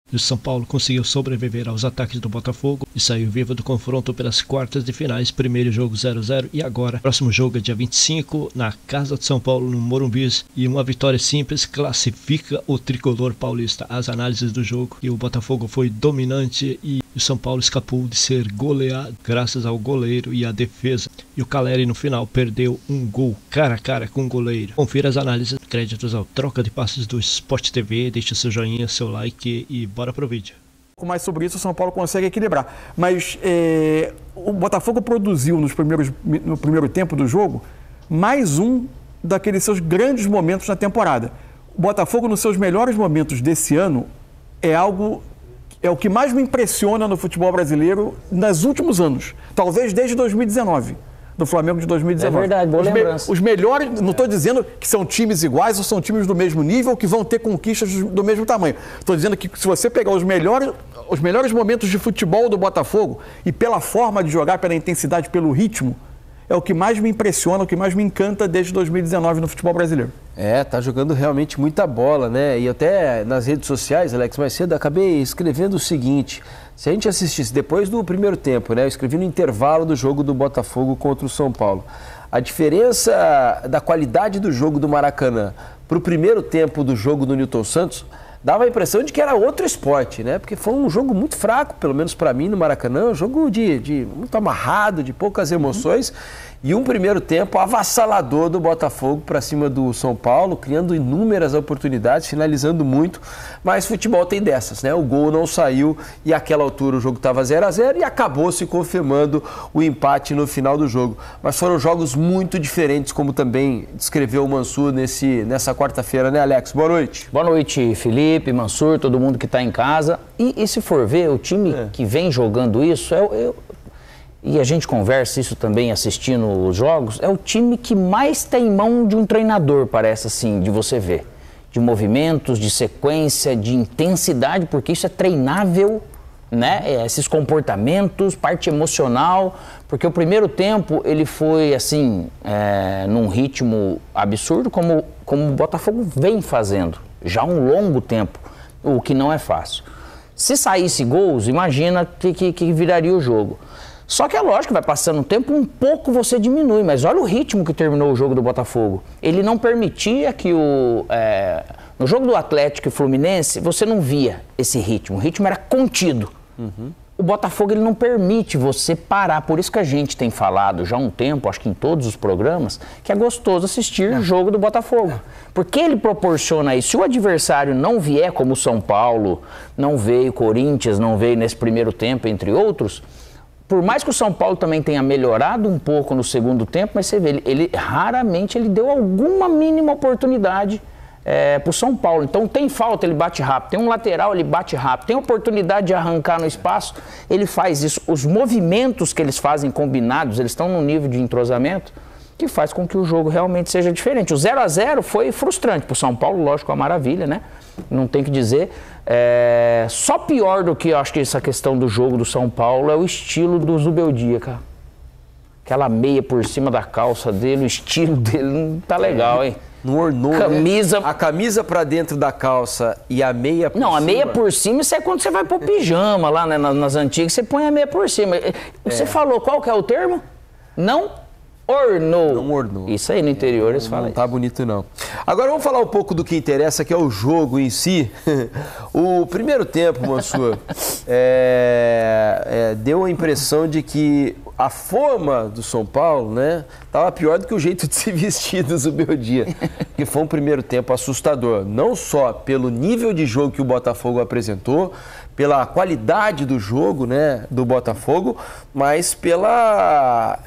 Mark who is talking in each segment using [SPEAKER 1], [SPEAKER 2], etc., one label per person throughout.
[SPEAKER 1] O São Paulo conseguiu sobreviver aos ataques do Botafogo e saiu vivo do confronto pelas quartas de finais. Primeiro jogo 0-0 e agora, próximo jogo é dia 25 na casa de São Paulo, no Morumbi. E uma vitória simples classifica o tricolor paulista. As análises do jogo, e o Botafogo foi dominante e o São Paulo escapou de ser goleado graças ao goleiro e à defesa. E o Caleri no final perdeu um gol cara a cara com o goleiro. Confira as análises, créditos ao Troca de Passes do Sport TV. Deixe seu joinha, seu like e bora pro vídeo.
[SPEAKER 2] Mais sobre isso, o São Paulo consegue equilibrar. Mas o Botafogo produziu no primeiro tempo do jogo mais um daqueles seus grandes momentos na temporada. O Botafogo, nos seus melhores momentos desse ano, é o que mais me impressiona no futebol brasileiro nos últimos anos. Talvez desde 2019. Do Flamengo de 2019.
[SPEAKER 3] É verdade, boa lembrança.
[SPEAKER 2] Os melhores, não estou dizendo que são times iguais ou são times do mesmo nível que vão ter conquistas do mesmo tamanho. Estou dizendo que se você pegar os melhores momentos de futebol do Botafogo e pela forma de jogar, pela intensidade, pelo ritmo, é o que mais me impressiona, o que mais me encanta desde 2019 no futebol brasileiro.
[SPEAKER 4] Tá jogando realmente muita bola, né? E até nas redes sociais, Alex, mais cedo, acabei escrevendo o seguinte: se a gente assistisse depois do primeiro tempo, né? Eu escrevi no intervalo do jogo do Botafogo contra o São Paulo. A diferença da qualidade do jogo do Maracanã para o primeiro tempo do jogo do Newton Santos dava a impressão de que era outro esporte, né? Porque foi um jogo muito fraco, pelo menos para mim, no Maracanã, um jogo de muito amarrado, de poucas emoções, e um primeiro tempo avassalador do Botafogo para cima do São Paulo, criando inúmeras oportunidades, finalizando muito, mas futebol tem dessas, né? O gol não saiu e àquela altura o jogo estava 0-0 e acabou se confirmando o empate no final do jogo. Mas foram jogos muito diferentes, como também descreveu o Mansur nessa quarta-feira, né, Alex? Boa noite.
[SPEAKER 3] Boa noite, Felipe, Mansur, todo mundo que está em casa. E se for ver, o time que vem jogando isso e a gente conversa isso também assistindo os jogos, é o time que mais tem mão de um treinador, parece assim, de você ver. De movimentos, de sequência, de intensidade, porque isso é treinável, né? Esses comportamentos, parte emocional, porque o primeiro tempo ele foi assim, num ritmo absurdo, como o Botafogo vem fazendo, já há um longo tempo, o que não é fácil. Se saísse gols, imagina que viraria o jogo. Só que é lógico que vai passando o tempo, um pouco você diminui, mas olha o ritmo que terminou o jogo do Botafogo. Ele não permitia que no jogo do Atlético e Fluminense, você não via esse ritmo. O ritmo era contido. O Botafogo ele não permite você parar. Por isso que a gente tem falado já há um tempo, acho que em todos os programas, que é gostoso assistir o jogo do Botafogo. Porque ele proporciona isso. Se o adversário não vier como o São Paulo, não veio, Corinthians não veio nesse primeiro tempo, entre outros, por mais que o São Paulo também tenha melhorado um pouco no segundo tempo, mas você vê, ele raramente deu alguma mínima oportunidade para o São Paulo. Então tem falta, ele bate rápido, tem um lateral, ele bate rápido, tem oportunidade de arrancar no espaço, ele faz isso. Os movimentos que eles fazem combinados, eles estão num nível de entrosamento que faz com que o jogo realmente seja diferente. O 0-0 foi frustrante para o São Paulo, lógico, uma maravilha, né? Não tem que dizer. Só pior do que eu acho que essa questão do jogo do São Paulo é o estilo do Zubeldia, cara. Aquela meia por cima da calça dele, o estilo dele não tá legal, hein?
[SPEAKER 4] Não ornou,
[SPEAKER 3] camisa...
[SPEAKER 4] né? A camisa pra dentro da calça e a meia por cima.
[SPEAKER 3] Não, a meia por cima, isso é quando você vai pôr pijama lá, né, nas antigas, você põe a meia por cima. Você falou, qual que é o termo? Não ornou.
[SPEAKER 4] Não ornou.
[SPEAKER 3] Isso aí no interior eles falam.
[SPEAKER 4] Não tá bonito não. Agora vamos falar um pouco do que interessa, que é o jogo em si. O primeiro tempo, Mansur, deu a impressão de que a forma do São Paulo, né, tava pior do que o jeito de se vestir do Zubeldia. Que foi um primeiro tempo assustador. Não só pelo nível de jogo que o Botafogo apresentou, pela qualidade do jogo, né, do Botafogo, mas pela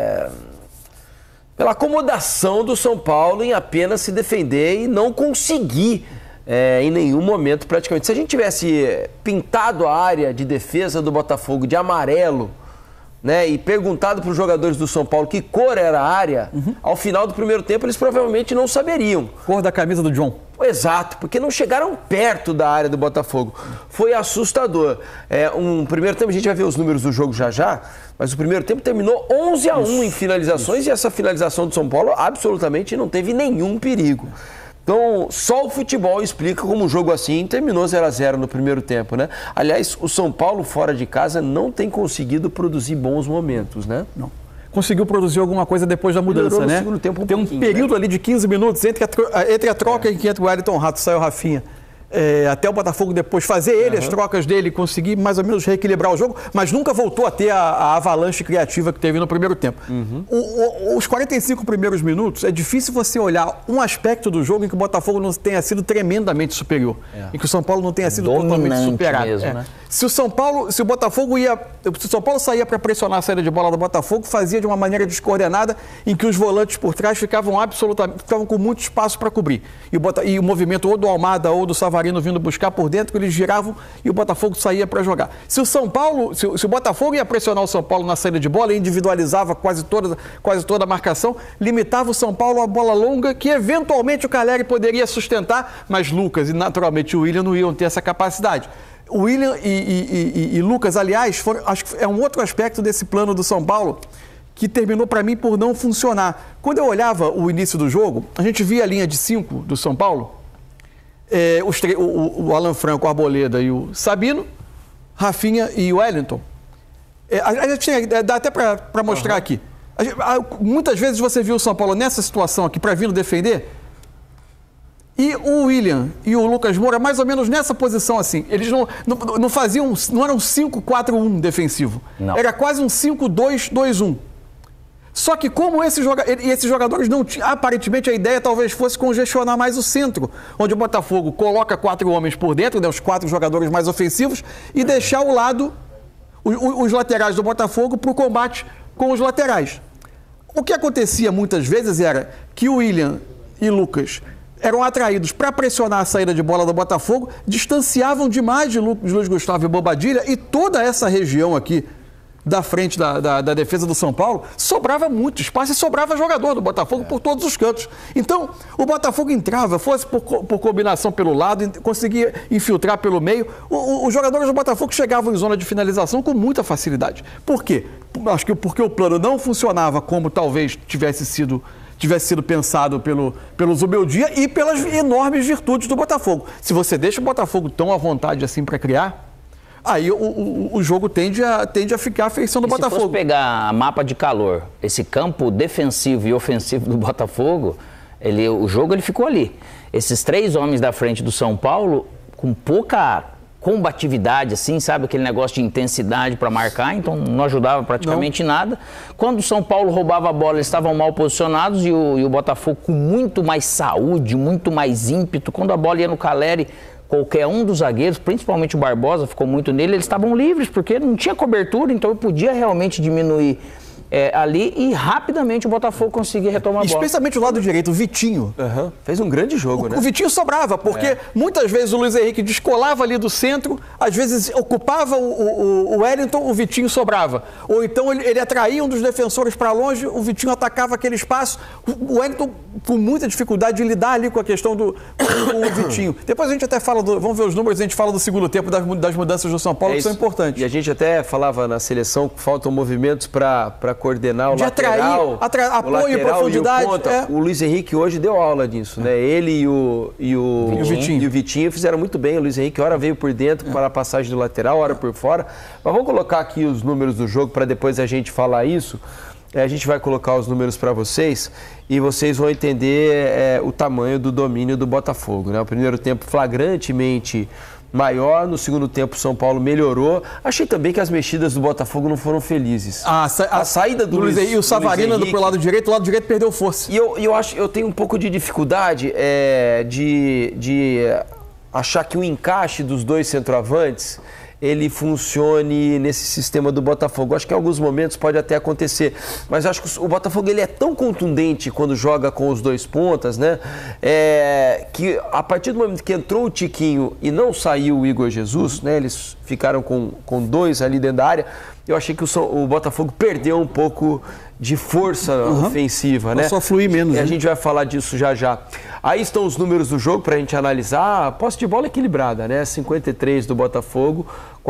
[SPEAKER 4] acomodação do São Paulo em apenas se defender e não conseguir em nenhum momento praticamente. Se a gente tivesse pintado a área de defesa do Botafogo de amarelo, né, e perguntado para os jogadores do São Paulo que cor era a área, ao final do primeiro tempo eles provavelmente não saberiam.
[SPEAKER 2] Cor da camisa do John.
[SPEAKER 4] Exato, porque não chegaram perto da área do Botafogo. Foi assustador. Um primeiro tempo, a gente vai ver os números do jogo já, mas o primeiro tempo terminou 11-1 em finalizações e essa finalização do São Paulo absolutamente não teve nenhum perigo. Então, só o futebol explica como um jogo assim terminou 0-0 no primeiro tempo, né? Aliás, o São Paulo fora de casa não tem conseguido produzir bons momentos, né?
[SPEAKER 2] Não. Conseguiu produzir alguma coisa depois da mudança, né?
[SPEAKER 4] Segundo tempo
[SPEAKER 2] Tem um período ali de 15 minutos entre a troca em que entra o Wellington Rato, sai o Rafinha. Até o Botafogo depois fazer as trocas dele, conseguir mais ou menos reequilibrar o jogo, mas nunca voltou a ter a avalanche criativa que teve no primeiro tempo. Os 45 primeiros minutos, é difícil você olhar um aspecto do jogo em que o Botafogo não tenha sido tremendamente superior, em que o São Paulo não tenha sido totalmente superado.
[SPEAKER 3] Mesmo, né?
[SPEAKER 2] Se o São Paulo saía para pressionar a saída de bola do Botafogo, fazia de uma maneira descoordenada, em que os volantes por trás ficavam com muito espaço para cobrir. E o movimento ou do Almada ou do Savarino vindo buscar por dentro, eles giravam e o Botafogo saía para jogar. Se o Botafogo ia pressionar o São Paulo na saída de bola, individualizava quase toda a marcação, limitava o São Paulo a bola longa, que eventualmente o Calleri poderia sustentar, mas Lucas e naturalmente o William não iam ter essa capacidade. O William e Lucas, aliás, acho que é um outro aspecto desse plano do São Paulo que terminou para mim por não funcionar. Quando eu olhava o início do jogo, a gente via a linha de 5 do São Paulo, o Alan Franco, o Arboleda e o Sabino, Rafinha e o Wellington. Dá até para mostrar aqui. Muitas vezes você viu o São Paulo nessa situação aqui para vir defender, e o William e o Lucas Moura mais ou menos nessa posição assim. Eles não faziam, não era um 5-4-1 defensivo. Não. Era quase um 5-2-2-1. Só que como esses jogadores não tinham, aparentemente a ideia talvez fosse congestionar mais o centro, onde o Botafogo coloca 4 homens por dentro, né, os 4 jogadores mais ofensivos, e deixar ao lado os laterais do Botafogo para o combate com os laterais. O que acontecia muitas vezes era que o William e Lucas eram atraídos para pressionar a saída de bola do Botafogo, distanciavam demais de Luiz Gustavo e Bobadilha, e toda essa região aqui da frente da defesa do São Paulo, sobrava muito espaço e sobrava jogador do Botafogo por todos os cantos. Então, o Botafogo entrava, fosse por combinação pelo lado, conseguia infiltrar pelo meio. Os jogadores do Botafogo chegavam em zona de finalização com muita facilidade. Por quê? Acho que porque o plano não funcionava como talvez tivesse sido pensado pelo Zubeldia e pelas enormes virtudes do Botafogo. Se você deixa o Botafogo tão à vontade assim para criar, aí o jogo tende a ficar à feição do Botafogo.
[SPEAKER 3] Se fosse pegar mapa de calor, esse campo defensivo e ofensivo do Botafogo, o jogo ficou ali. Esses 3 homens da frente do São Paulo, com pouca combatividade, assim, sabe? Aquele negócio de intensidade para marcar, então não ajudava praticamente nada. Quando o São Paulo roubava a bola, eles estavam mal posicionados e o Botafogo com muito mais saúde, muito mais ímpeto. Quando a bola ia no Calleri, qualquer um dos zagueiros, principalmente o Barbosa, ficou muito nele, eles estavam livres, porque não tinha cobertura, então eu podia realmente diminuir ali e rapidamente o Botafogo conseguia retomar a bola.
[SPEAKER 2] Especialmente o lado direito, o Vitinho.
[SPEAKER 4] Fez um grande jogo, né?
[SPEAKER 2] O Vitinho sobrava, porque muitas vezes o Luiz Henrique descolava ali do centro, às vezes ocupava o Wellington, o Vitinho sobrava. Ou então ele atraía um dos defensores para longe, o Vitinho atacava aquele espaço. O Wellington, com muita dificuldade de lidar ali com a questão do Vitinho. Depois a gente até fala, vamos ver os números, a gente fala do segundo tempo, das mudanças do São Paulo, que são importantes.
[SPEAKER 4] E a gente até falava na seleção que faltam movimentos para coordenar o lateral,
[SPEAKER 2] apoio e profundidade.
[SPEAKER 4] O Luiz Henrique hoje deu aula disso, né? Ele e o Vitinho fizeram muito bem. O Luiz Henrique, hora veio por dentro para a passagem do lateral, hora por fora. Mas vamos colocar aqui os números do jogo para depois a gente falar isso. A gente vai colocar os números para vocês e vocês vão entender o tamanho do domínio do Botafogo, né? O primeiro tempo flagrantemente maior, no segundo tempo o São Paulo melhorou. Achei também que as mexidas do Botafogo não foram felizes. A saída do Luiz Henrique e
[SPEAKER 2] o Savarino pro lado direito perdeu força.
[SPEAKER 4] E eu tenho um pouco de dificuldade de achar que o encaixe dos 2 centroavantes ele funcione nesse sistema do Botafogo. Acho que em alguns momentos pode até acontecer, mas acho que o Botafogo ele é tão contundente quando joga com os 2 pontas, né? Que a partir do momento que entrou o Tiquinho e não saiu o Igor Jesus, né? Eles ficaram com 2 ali dentro da área. Eu achei que o Botafogo perdeu um pouco de força ofensiva, né?
[SPEAKER 2] Só fluir menos.
[SPEAKER 4] E a gente vai falar disso já. Aí estão os números do jogo para a gente analisar. A posse de bola equilibrada, né? 53% do Botafogo,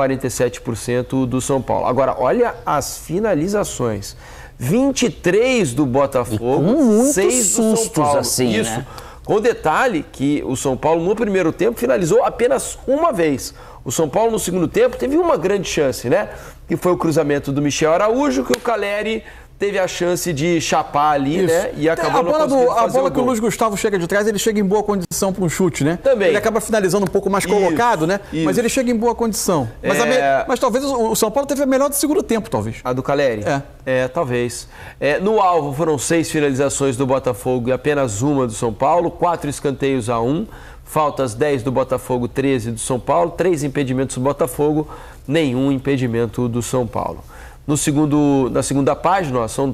[SPEAKER 4] 47% do São Paulo. Agora, olha as finalizações. 23 do Botafogo, 6 do São Paulo.
[SPEAKER 3] Assim,
[SPEAKER 4] isso.
[SPEAKER 3] Né?
[SPEAKER 4] Com detalhe que o São Paulo, no primeiro tempo, finalizou apenas uma vez. O São Paulo, no segundo tempo, teve uma grande chance, né? Que foi o cruzamento do Michel Araújo, que o Caleri teve a chance de chapar ali, né? E acabou não conseguindo fazer
[SPEAKER 2] a bola
[SPEAKER 4] o
[SPEAKER 2] que o Luiz Gustavo chega de trás, ele chega em boa condição para um chute, né?
[SPEAKER 4] Também.
[SPEAKER 2] Ele acaba finalizando um pouco mais colocado, né?
[SPEAKER 4] Isso.
[SPEAKER 2] Mas ele chega em boa condição. Mas talvez o São Paulo teve a melhor do segundo tempo, talvez.
[SPEAKER 4] A do Caleri? Talvez. No alvo foram 6 finalizações do Botafogo e apenas uma do São Paulo, 4 escanteios a 1, faltas 10 do Botafogo, 13 do São Paulo, 3 impedimentos do Botafogo, nenhum impedimento do São Paulo. Na segunda página, são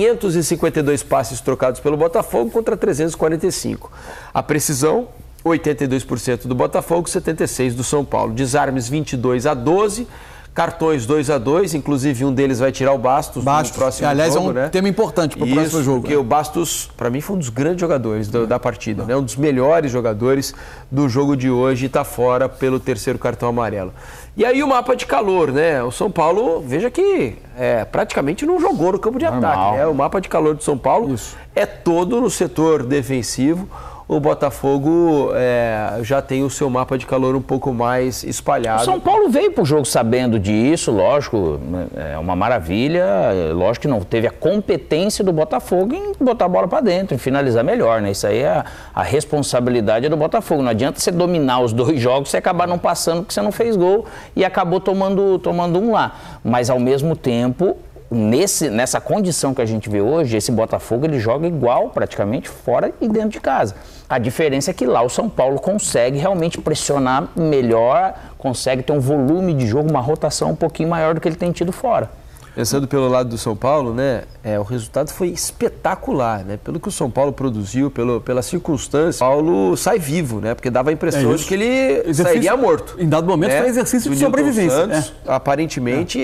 [SPEAKER 4] 552 passes trocados pelo Botafogo contra 345. A precisão, 82% do Botafogo, 76% do São Paulo. Desarmes 22-12, cartões 2-2, inclusive um deles vai tirar o Bastos no próximo
[SPEAKER 2] aliás,
[SPEAKER 4] jogo.
[SPEAKER 2] Aliás, é um tema importante para o próximo jogo.
[SPEAKER 4] Porque o Bastos, para mim, foi um dos grandes jogadores da partida, né? Um dos melhores jogadores do jogo de hoje e está fora pelo terceiro cartão amarelo. E aí o mapa de calor, né? O São Paulo, veja que praticamente não jogou no campo de ataque, né? O mapa de calor do São Paulo é todo no setor defensivo. O Botafogo já tem o seu mapa de calor um pouco mais espalhado.
[SPEAKER 3] O São Paulo veio para o jogo sabendo disso, lógico, é uma maravilha. Lógico que não teve a competência do Botafogo em botar a bola para dentro, em finalizar melhor, né? Isso aí é a responsabilidade do Botafogo. Não adianta você dominar os 2 jogos, você acabar não passando porque você não fez gol e acabou tomando um lá. Mas ao mesmo tempo, nessa condição que a gente vê hoje, esse Botafogo ele joga igual praticamente fora e dentro de casa. A diferença é que lá o São Paulo consegue realmente pressionar melhor, consegue ter um volume de jogo, uma rotação um pouquinho maior do que ele tem tido fora.
[SPEAKER 4] Pensando pelo lado do São Paulo, né, o resultado foi espetacular, né? Pelo que o São Paulo produziu, pela circunstância, o Paulo sai vivo, né? Porque dava a impressão de que ele sairia morto.
[SPEAKER 2] Em dado momento foi exercício de sobrevivência.
[SPEAKER 4] Santos, aparentemente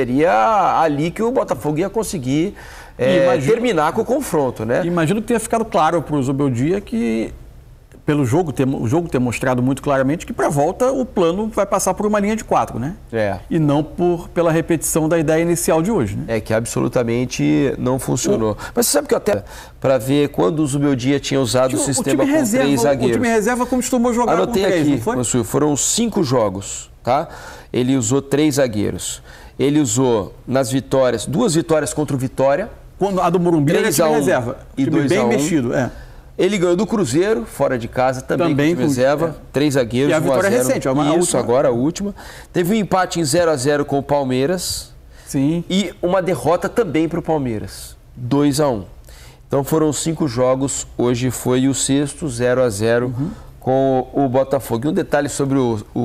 [SPEAKER 4] seria ali que o Botafogo ia conseguir terminar com o confronto, né?
[SPEAKER 2] Imagino que tenha ficado claro para o Zubeldia que pelo jogo ter mostrado muito claramente que para a volta o plano vai passar por uma linha de 4, né? E não pela repetição da ideia inicial de hoje, né?
[SPEAKER 4] Que absolutamente não funcionou. Mas você sabe que até para ver quando o Zubeldia tinha usado o sistema com 3 zagueiros.
[SPEAKER 2] O time reserva costumou jogar com 3,
[SPEAKER 4] aqui,
[SPEAKER 2] não foi?
[SPEAKER 4] Mansur, foram 5 jogos, tá? Ele usou 3 zagueiros. Ele usou nas vitórias, 2 vitórias contra o Vitória.
[SPEAKER 2] A do Morumbi ele é time reserva.
[SPEAKER 4] E 2
[SPEAKER 2] bem mexido,
[SPEAKER 4] Ele ganhou do Cruzeiro, fora de casa, também com reserva. 3 zagueiros,
[SPEAKER 2] e a vitória
[SPEAKER 4] 1-0.
[SPEAKER 2] Recente,
[SPEAKER 4] Agora a última. Teve um empate em 0-0 com o Palmeiras.
[SPEAKER 2] Sim.
[SPEAKER 4] E uma derrota também para o Palmeiras. 2-1. Então foram 5 jogos. Hoje foi o 6º, 0-0 com o Botafogo. E um detalhe sobre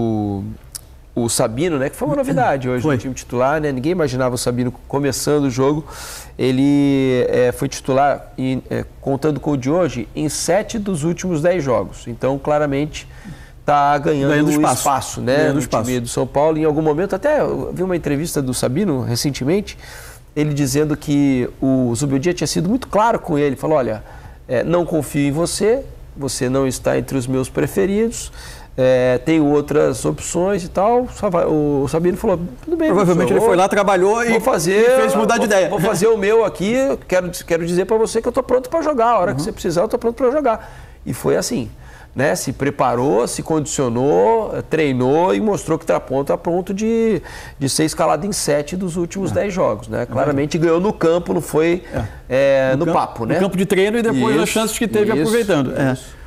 [SPEAKER 4] o Sabino, né, que foi uma novidade hoje no time titular, né? Ninguém imaginava o Sabino começando o jogo. Ele foi titular, contando com o de hoje, em 7 dos últimos 10 jogos. Então, claramente, está ganhando espaço, né, no time do São Paulo. Em algum momento, até eu vi uma entrevista do Sabino recentemente, ele dizendo que o Zubeldia tinha sido muito claro com ele. Falou, olha, não confio em você, você não está entre os meus preferidos, tenho outras opções e tal. O Sabino falou, tudo bem.
[SPEAKER 2] Provavelmente ele foi lá, trabalhou e fez mudar de ideia.
[SPEAKER 4] Vou fazer o meu aqui, quero dizer para você que eu estou pronto para jogar. A hora que você precisar, eu estou pronto para jogar. E foi assim, né? Se preparou, se condicionou, treinou e mostrou que está pronto de ser escalado em 7 dos últimos 10 jogos, né? Claramente ganhou no campo, não foi no papo, né?
[SPEAKER 2] No campo de treino e depois as chances que teve aproveitando.